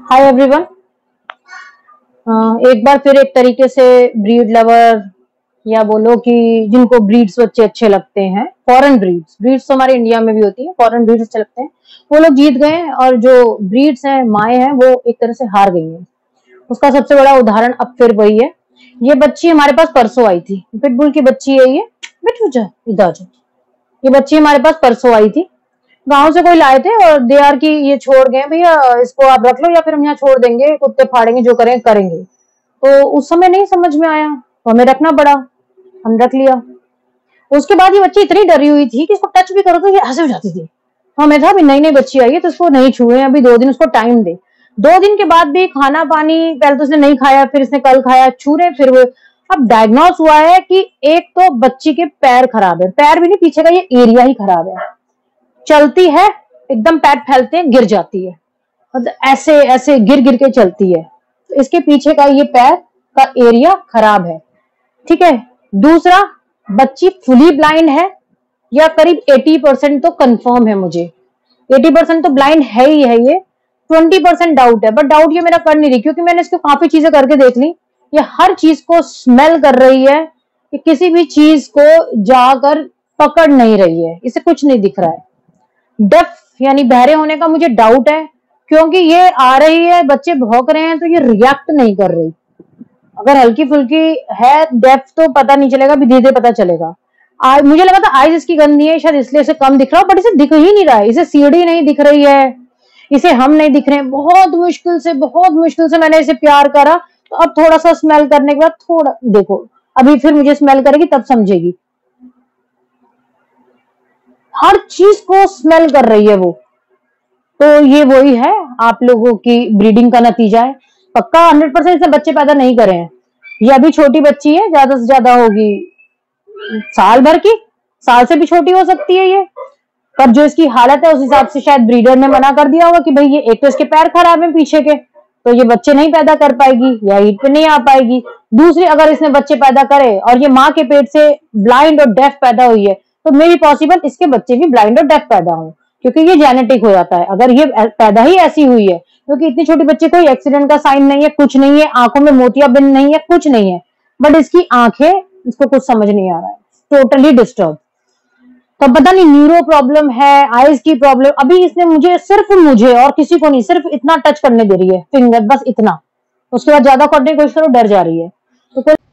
Hi everyone. एक बार फिर एक तरीके से ब्रीड लवर या बोलो कि जिनको ब्रीड्स बच्चे अच्छे लगते हैं, फॉरेन ब्रीड्स तो हमारे इंडिया में भी होती है, फॉरेन ब्रीड्स अच्छे लगते हैं, वो लोग जीत गए और जो ब्रीड्स हैं माए हैं वो एक तरह से हार गई हैं। उसका सबसे बड़ा उदाहरण अब फिर वही है। ये बच्ची हमारे पास परसों आई थी, पिटबुल की बच्ची है ये। बेटू जा इधर जा। ये बच्ची हमारे पास परसों आई थी, गांव से कोई लाए थे और दे आर की ये छोड़ गए, भैया इसको आप रख लो या फिर हम यहाँ छोड़ देंगे, कुत्ते फाड़ेंगे जो करें करेंगे। तो उस समय नहीं समझ में आया तो हमें रखना पड़ा, हम रख लिया। उसके बाद ये बच्ची इतनी डरी हुई थी कि इसको टच भी करो तो ये ऐसे हो जाती थी। हमें था अभी नई नई बच्ची आई है तो इसको नहीं छुए, अभी 2 दिन उसको टाइम दे। 2 दिन के बाद भी खाना पानी पहले तो उसने नहीं खाया, फिर इसने कल खाया, छूरे फिर वो। अब डायग्नोस हुआ है कि एक तो बच्ची के पैर खराब है, पैर भी नहीं पीछे का ये एरिया ही खराब है। चलती है एकदम पैर फैलते हैं गिर जाती है, मतलब ऐसे ऐसे गिर गिर के चलती है। तो इसके पीछे का ये पैर का एरिया खराब है, ठीक है। दूसरा, बच्ची फुली ब्लाइंड है या करीब 80% तो कंफर्म है मुझे, 80% तो ब्लाइंड है ही है ये। 20% डाउट है, बट डाउट ये मेरा कर नहीं रही क्योंकि मैंने इसको काफी चीजें करके देख ली। ये हर चीज को स्मेल कर रही है, कि किसी भी चीज को जाकर पकड़ नहीं रही है, इसे कुछ नहीं दिख रहा है। डेफ यानी बहरे होने का मुझे डाउट है, क्योंकि ये आ रही है, बच्चे भौंक रहे हैं तो ये रिएक्ट नहीं कर रही। अगर हल्की फुल्की है डेफ तो पता नहीं चलेगा, भी धीरे धीरे पता चलेगा। मुझे लगा था आइज इसकी गंदी है, शायद इसलिए इसे कम दिख रहा हो, बट इसे दिख ही नहीं रहा है। इसे सीढ़ी नहीं दिख रही है, इसे हम नहीं दिख रहे हैं। बहुत मुश्किल से मैंने इसे प्यार करा। तो अब थोड़ा सा स्मेल करने के बाद थोड़ा देखो, अभी फिर मुझे स्मेल करेगी तब समझेगी। हर चीज को स्मेल कर रही है वो। तो ये वही है, आप लोगों की ब्रीडिंग का नतीजा है। पक्का 100% से बच्चे पैदा नहीं करे हैं। ये अभी छोटी बच्ची है, ज्यादा से ज्यादा होगी साल भर की, साल से भी छोटी हो सकती है ये। पर जो इसकी हालत है उस हिसाब से शायद ब्रीडर ने मना कर दिया होगा कि भाई ये एक तो इसके पैर खराब है पीछे के, तो ये बच्चे नहीं पैदा कर पाएगी या ईद पे नहीं आ पाएगी। दूसरी, अगर इसने बच्चे पैदा करे और ये माँ के पेट से ब्लाइंड और डेफ पैदा हुई है तो मे बी पॉसिबल इसके बच्चे भी ब्लाइंड और डेफ पैदा हों, क्योंकि ये जेनेटिक हो जाता है अगर ये पैदा ही ऐसी हुई है। क्योंकि इतनी छोटी बच्चे कोई एक्सीडेंट का साइन नहीं है, कुछ नहीं है, आंखों में मोतियाबिंद नहीं है, कुछ नहीं है, बट इसकी आंखें, इसको कुछ समझ नहीं आ रहा है, टोटली डिस्टर्ब। तो पता नहीं न्यूरो प्रॉब्लम है, आईज की प्रॉब्लम। अभी इसने मुझे, सिर्फ मुझे और किसी को नहीं, सिर्फ इतना टच करने दे रही है फिंगर, बस इतना। उसके बाद ज्यादा करने की कोशिश करो डर जा रही है। तो